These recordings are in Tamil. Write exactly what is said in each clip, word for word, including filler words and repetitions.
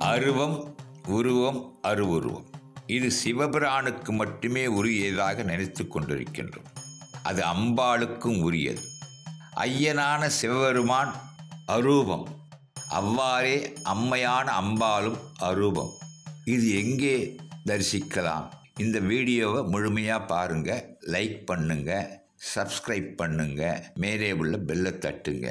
அருவம், உருவம், அருவுருவம் இது சிவபிரானுக்கு மட்டுமே உரியதாக நினைத்து கொண்டிருக்கின்றோம். அது அம்பாளுக்கும் உரியது. ஐயனான சிவபெருமான் அரூபம், அவ்வாறே அம்மையான அம்பாளும் அரூபம். இது எங்கே தரிசிக்கலாம்? இந்த வீடியோவை முழுமையாக பாருங்கள், லைக் பண்ணுங்கள், சப்ஸ்கிரைப் பண்ணுங்கள், மேலே உள்ள பெல்லை தட்டுங்க.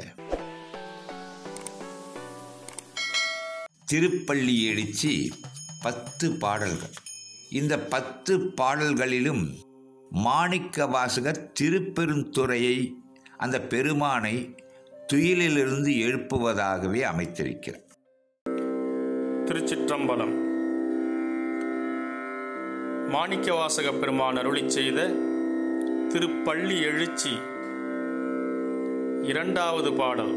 திருப்பள்ளி எழுச்சி பத்து பாடல்கள். இந்த பத்து பாடல்களிலும் மாணிக்க வாசகர் திருப்பெருந்துறையை, அந்த பெருமானை துயிலிலிருந்து எழுப்புவதாகவே அமைத்திருக்கிறார். திருச்சிற்றம்பலம். மாணிக்க வாசக பெருமான் அருளி செய்த திருப்பள்ளி எழுச்சி இரண்டாவது பாடல்.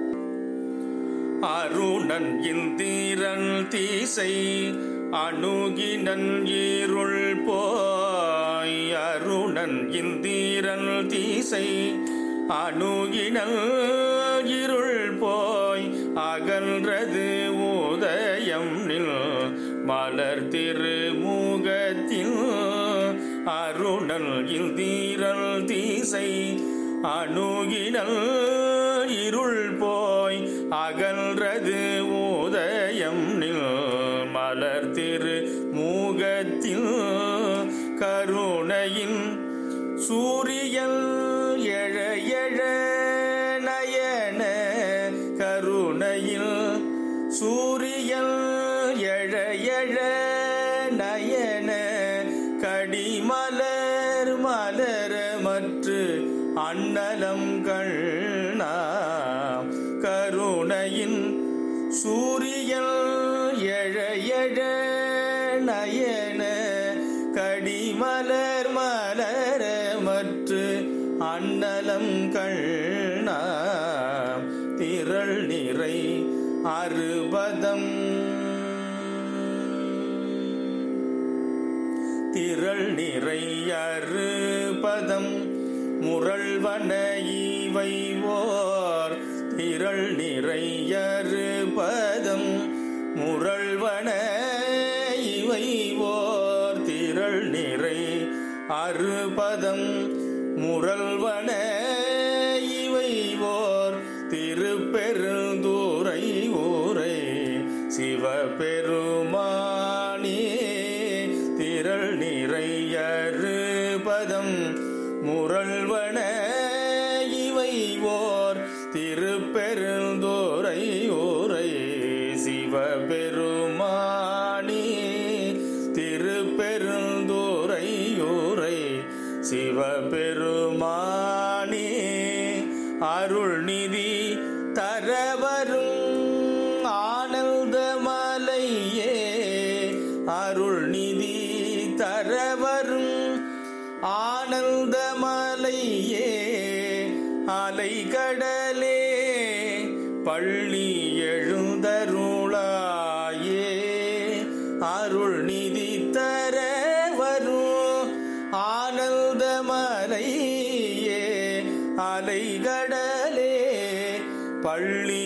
அருணன் இந்திரன் தீசை அணுகினன் இருள் போய், அருணன் இந்திரன் தீசை அணுகினல் இருள் போய், அகன்றது உதயம் நில் மலர் திருமுகத்தில். அருணன் இந்திரன் தீசை அணுகினல் இருள் போய், அகன்றது உதயம் நில் மலர் திருமுகத்தில். கருணையின் சூரியன் எழ எழ நயன, கருணையில் சூரியன் எழ எழ நயன, கடிமலர் மலர மற்று அண்ணலம் கண்ணா. கருணையின் சூரியன் எழ எழ நயன, கடிமலர் மலர மற்று அண்ணலம் கண்ணா. திரள் நிறை அறுபதம், திரள் நிறை அறுபதம் முரள்வன இவை ஓர். திரள் நிறை அறுபதம் முரள்வன இவை ஓர். திரள் நிறை அறுபதம் முரள்வன இவை ஓர். திருப்பெருந்துறை ஊரை சிவபெருமானே. திரள் நிறை அறுபதம் முரள்வன இவை ஓர். திருப்பெருந்துறை ஊரை சிவபெருமானே. திருப்பெருந்துறை ஊரை சிவபெருமானே. அருள்நிதி தரவரும் ஆனந்த மலையே, அருள்நிதி தரவரும் ஆனந்த மலையே. அலைகடலே பள்ளி எழுந்தருளாயே, அருள்நிதி தரவரும் ஆனந்த மலையே. அலைகடலே பள்ளி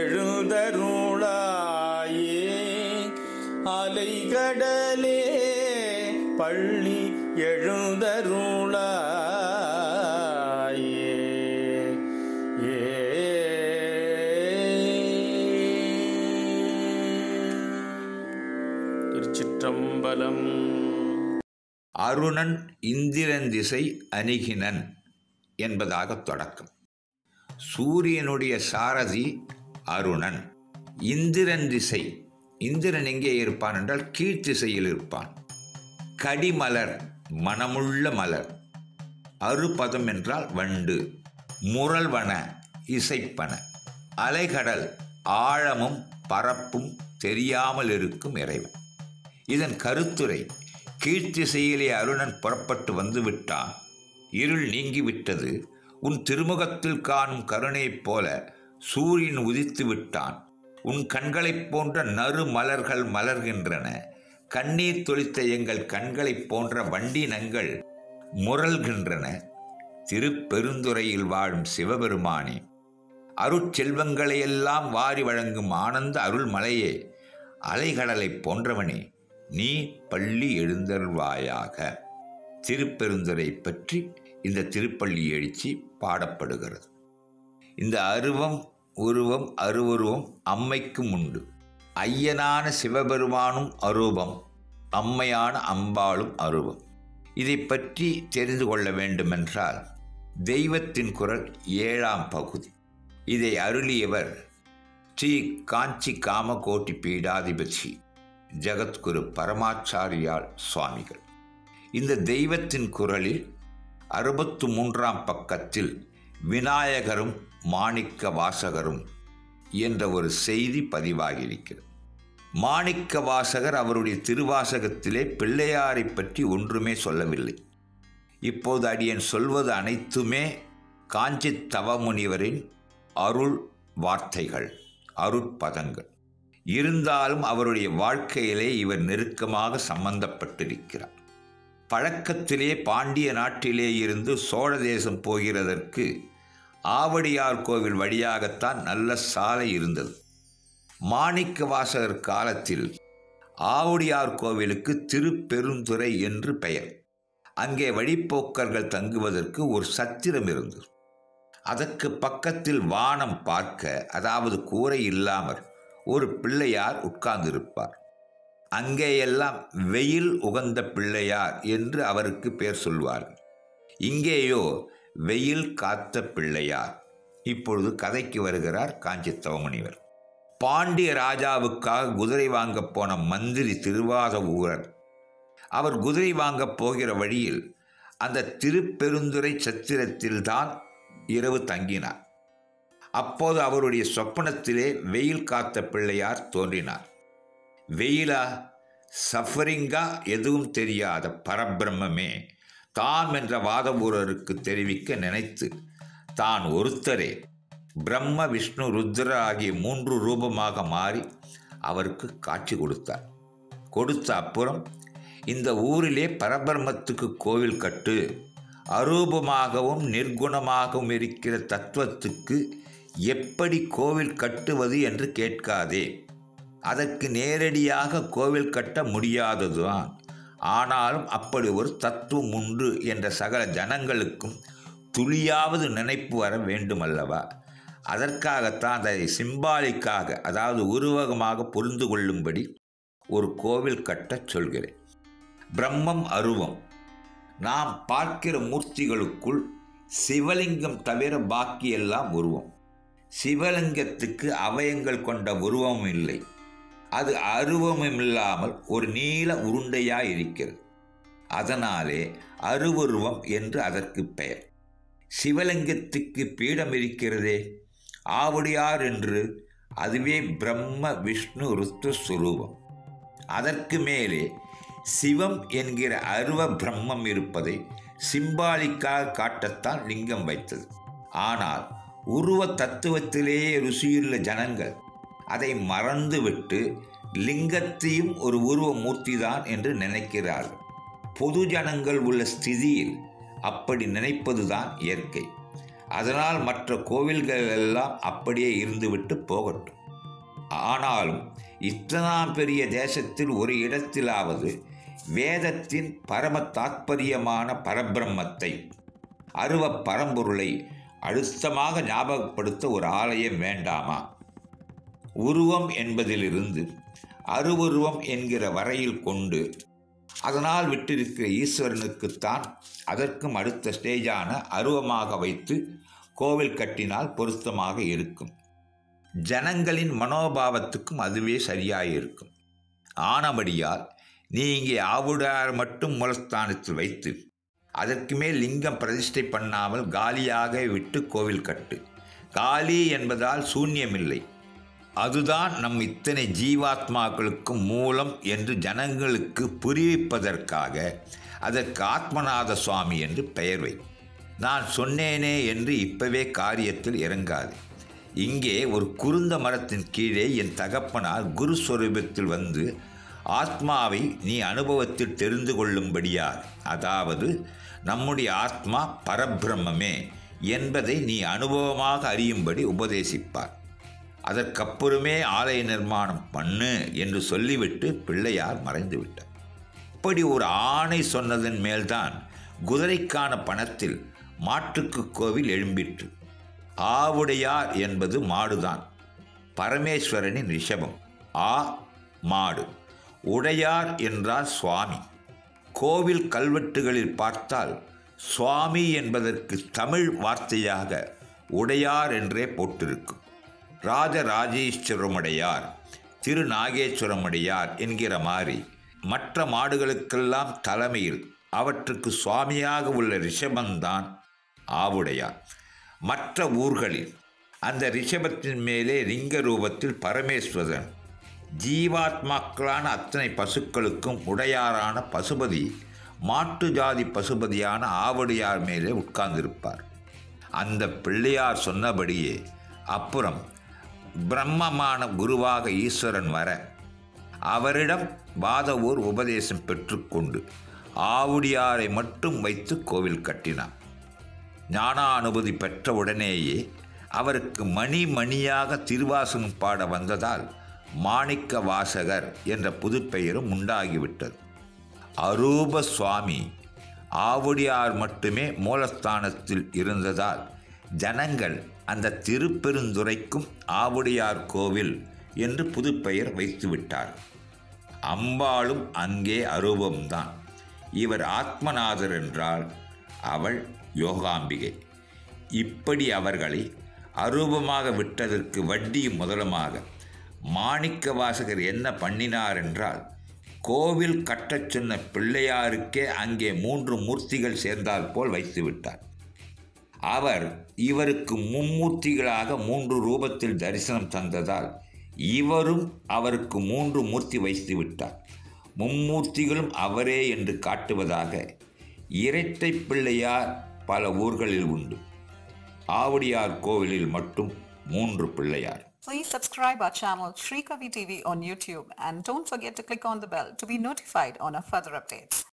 எழுந்தருளாயே, அலைகடலே பள்ளி எழுந்தருளாயே. ஏ திருச்சிற்றம்பலம். அருணன் இந்திரன் திசை அணுகினன் என்பதாக தொடக்கம். சூரியனுடைய சாரதி அருணன். இந்திரன் திசை, இந்திரன் எங்கே இருப்பான் என்றால் கீழ்த்திசையில் இருப்பான். கடிமலர் மனமுள்ள மலர். அறுபதம் என்றால் வண்டு. முரள்வன இசைப்பன. அலைகடல் ஆழமும் பரப்பும் தெரியாமல் இருக்கும் இறைவன். இதன் கருத்துரை, கீழ்த்திசையிலே அருணன் புறப்பட்டு வந்து விட்டான், இருள் நீங்கிவிட்டது, உன் திருமுகத்தில் காணும் கருணையைப் போல சூரியன் உதித்து விட்டான், உன் கண்களைப் போன்ற நறு மலர்கள் மலர்கின்றன, கண்ணீர் தொளித்த எங்கள் கண்களைப் போன்ற வண்டினங்கள் முரல்கின்றன. திருப்பெருந்துறையில் வாழும் சிவபெருமானே, அருட்செல்வங்களையெல்லாம் வாரி வழங்கும் ஆனந்த அருள்மலையே, அலைகடலை போன்றவனே, நீ பள்ளி எழுந்தருள்வாயாக. திருப்பெருந்துறை பற்றி இந்த திருப்பள்ளி எழுச்சி பாடப்படுகிறது. இந்த அருவம் உருவம் அருவுருவம் அம்மைக்கும் உண்டு. ஐயனான சிவபெருமானும் அரூபம், அம்மையான அம்பாளும் அரூபம். இதை பற்றி தெரிந்து கொள்ள வேண்டுமென்றால் தெய்வத்தின் குரல் ஏழாம் பகுதி. இதை அருளியவர் ஸ்ரீ காஞ்சி காமகோட்டி பீடாதிபதி ஜகத்குரு பரமாச்சாரியால் சுவாமிகள். இந்த தெய்வத்தின் குரலில் அறுபத்து மூன்றாம் பக்கத்தில் விநாயகரும் மாணிக்க வாசகரும் என்ற ஒரு செய்தி பதிவாகியிருக்கிறது. மாணிக்க வாசகர் அவருடைய திருவாசகத்திலே பிள்ளையாரை பற்றி ஒன்றுமே சொல்லவில்லை. இப்போது அடியேன் சொல்வது அனைத்துமே காஞ்சி தவமுனிவரின் அருள் வார்த்தைகள், அருட்பதங்கள். இருந்தாலும் அவருடைய வாழ்க்கையிலே இவர் நெருக்கமாக சம்பந்தப்பட்டிருக்கிறார். பழக்கத்திலே பாண்டிய நாட்டிலே இருந்து சோழ தேசம் போகிறதற்கு ஆவடியார் கோவில் வழியாகத்தான் நல்ல சாலை இருந்தது. மாணிக்க வாசகர் காலத்தில் ஆவடியார் கோவிலுக்கு திருப்பெருந்துறை என்று பெயர். அங்கே வழிப்போக்கர்கள் தங்குவதற்கு ஒரு சத்திரம் இருந்தது. அதற்கு பக்கத்தில் வானம் பார்க்க, அதாவது கூரை இல்லாமல் ஒரு பிள்ளையார் உட்கார்ந்திருப்பார். அங்கேயெல்லாம் வெயில் உகந்த பிள்ளையார் என்று அவருக்கு பேர் சொல்வார். இங்கேயோ வெயில் காத்த பிள்ளையார். இப்பொழுது கதைக்கு வருகிறார் காஞ்சி தவமுனிவர். பாண்டிய ராஜாவுக்காக குதிரை வாங்க போன மந்திரி திருவாத ஊரர். அவர் குதிரை வாங்கப் போகிற வழியில் அந்த திருப்பெருந்துறை சத்திரத்தில்தான் இரவு தங்கினார். அப்போது அவருடைய சொப்பனத்திலே வெயில் காத்த பிள்ளையார் தோன்றினார். வெயிலா, சஃபரிங்கா எதுவும் தெரியாத பரபிரம்மே தாம் என்ற வாதவூரருக்கு தெரிவிக்க நினைத்து தான் ஒருத்தரே பிரம்ம விஷ்ணு ருத்ர ஆகிய மூன்று ரூபமாக மாறி அவருக்கு காட்சி கொடுத்தார். கொடுத்த அப்புறம், இந்த ஊரிலே பரபிரம்மத்துக்கு கோவில் கட்டு, அரூபமாகவும் நிர்குணமாகவும் இருக்கிற தத்துவத்துக்கு எப்படி கோவில் கட்டுவது என்று கேட்காதே. அதற்கு நேரடியாக கோவில் கட்ட முடியாததுதான். ஆனாலும் அப்படி ஒரு தத்துவம் உண்டு என்ற சகல ஜனங்களுக்கும் துளியாவது நினைப்பு வர வேண்டுமல்லவா? அதற்காகத்தான் அதை சிம்பாலிக்காக, அதாவது உருவகமாக புரிந்து கொள்ளும்படி ஒரு கோவில் கட்டச் சொல்கிறேன். பிரம்மம் அருவம். நாம் பார்க்கிற மூர்த்திகளுக்குள் சிவலிங்கம் தவிர பாக்கியெல்லாம் உருவம். சிவலிங்கத்துக்கு அவயங்கள் கொண்ட உருவமும் இல்லை. அது அருவமும் இல்லாமல் ஒரு நீல உருண்டையாய் இருக்கிறது. அதனாலே அருவுருவம் என்று அதற்கு பெயர். சிவலிங்கத்துக்கு பீடம் இருக்கிறதே, ஆவுடையார் என்று, அதுவே பிரம்ம விஷ்ணு ருத்ர சுரூபம். அதற்கு மேலே சிவம் என்கிற அருவ பிரம்மம் இருப்பதை சிம்பாலிக்காக காட்டத்தான் லிங்கம் வைத்தது. ஆனால் உருவ தத்துவத்திலேயே ருசியுள்ள ஜனங்கள் அதை மறந்துவிட்டு லிங்கத்தையும் ஒரு உருவ மூர்த்திதான் என்று நினைக்கிறார்கள். பொது ஜனங்கள் உள்ள ஸ்திதியில் அப்படி நினைப்பதுதான் இயற்கை. அதனால் மற்ற கோவில்கள் எல்லாம் அப்படியே இருந்துவிட்டு போகட்டும். ஆனாலும் இத்தனாம் பெரிய தேசத்தில் ஒரு இடத்திலாவது வேதத்தின் பரம தாத்பரியமான பரபிரம்மத்தை, அருவ பரம்பொருளை அழுத்தமாக ஞாபகப்படுத்த ஒரு ஆலயம் வேண்டாமா? உருவம் என்பதிலிருந்து அருவுருவம் என்கிற வரையில் கொண்டு அதனால் விட்டிருக்கிற ஈஸ்வரனுக்குத்தான் அதற்கும் அடுத்த ஸ்டேஜான அருவமாக வைத்து கோவில் கட்டினால் பொருத்தமாக இருக்கும். ஜனங்களின் மனோபாவத்துக்கும் அதுவே சரியாயிருக்கும். ஆனபடியால் நீ இங்கே ஆவுடையார் மட்டும் மூலஸ்தானத்தில் வைத்து அதற்கு மேல் லிங்கம் பிரதிஷ்டை பண்ணாமல் காலியாக விட்டு கோவில் கட்டு. காலி என்பதால் சூன்யமில்லை. அதுதான் நம் இத்தனை ஜீவாத்மாக்களுக்கும் மூலம் என்று ஜனங்களுக்கு புரிவிப்பதற்காக அதற்கு ஆத்மநாத சுவாமி என்று பெயர் வை. நான் சொன்னேனே என்று இப்பவே காரியத்தில் இறங்காது. இங்கே ஒரு குருந்த மரத்தின் கீழே என் தகப்பனார் குரு ஸ்வரூபத்தில் வந்து ஆத்மாவை நீ அனுபவத்தில் தெரிந்து கொள்ளும்படியார், அதாவது நம்முடைய ஆத்மா பரபிரம்மே என்பதை நீ அனுபவமாக அறியும்படி உபதேசிப்பார். அதற்கப்புறமே ஆலய நிர்மாணம் பண்ணு என்று சொல்லிவிட்டு பிள்ளையார் மறைந்து விட்டார். இப்படி ஒரு ஆணை சொன்னதன் மேல்தான் குதிரைக்கான பணத்தில் மாட்டுக்கு கோவில் எழும்பிற்று. ஆவுடையார் என்பது மாடுதான், பரமேஸ்வரனின் ரிஷபம். ஆ மாடு, உடையார் என்றால் சுவாமி. கோவில் கல்வெட்டுகளில் பார்த்தால் சுவாமி என்பதற்கு தமிழ் வார்த்தையாக உடையார் என்றே போட்டிருக்கும். ராஜராஜேஸ்வரமுடையார், திருநாகேஸ்வரமுடையார் என்கிற மாதிரி மற்ற மாடுகளுக்கெல்லாம் தலைமையில் அவற்றுக்கு சுவாமியாக உள்ள ரிஷபந்தான் ஆவுடையார். மற்ற ஊர்களில் அந்த ரிஷபத்தின் மேலே லிங்க ரூபத்தில் பரமேஸ்வரன், ஜீவாத்மாக்களான அத்தனை பசுக்களுக்கும் உடையாரான பசுபதி மாட்டு ஜாதி பசுபதியான ஆவுடையார் மேலே உட்கார்ந்திருப்பார். அந்த பிள்ளையார் சொன்னபடியே அப்புறம் பிரம்மமான குருவாக ஈஸ்வரன் வர அவரிடம் வாதவூர் உபதேசம் பெற்றுக்கொண்டு ஆவுடையாரை மட்டும் வைத்து கோவில் கட்டினார். ஞானானுபூதி பெற்ற உடனேயே அவருக்கு மணி மணியாக திருவாசகம் பாட வந்ததால் மாணிக்க வாசகர் என்ற புதுப்பெயரும் உண்டாகிவிட்டது. அரூப சுவாமி ஆவுடையார் மட்டுமே மூலஸ்தானத்தில் இருந்ததால் ஜனங்கள் அந்த திருப்பெருந்துறைக்கும் ஆவுடையார் கோவில் என்று புதுப்பெயர் வைத்துவிட்டார். அம்பாளும் அங்கே அரூபம்தான். இவர் ஆத்மநாதர் என்றால் அவள் யோகாம்பிகை. இப்படி அவர்களை அரூபமாக விட்டதற்கு வட்டியும் முதலமாக மாணிக்க வாசகர் என்ன பண்ணினார் என்றால், கோவில் கட்டச் சொன்ன பிள்ளையாருக்கே அங்கே மூன்று மூர்த்திகள் சேர்ந்தால் போல் வைத்து விட்டார். அவர் இவருக்கு மும்மூர்த்திகளாக மூன்று ரூபத்தில் தரிசனம் தந்ததால் இவரும் அவருக்கு மூன்று மூர்த்தி வைத்து விட்டார். மும்மூர்த்திகளும் அவரே என்று காட்டுவதாக இரட்டை பிள்ளையார் பல ஊர்களில் உண்டு. ஆவுடையார் கோவிலில் மட்டும் மூன்று Pillaiyar. Please subscribe our channel Sri Kavi T V on YouTube and don't forget to click on the bell to be notified on our further updates.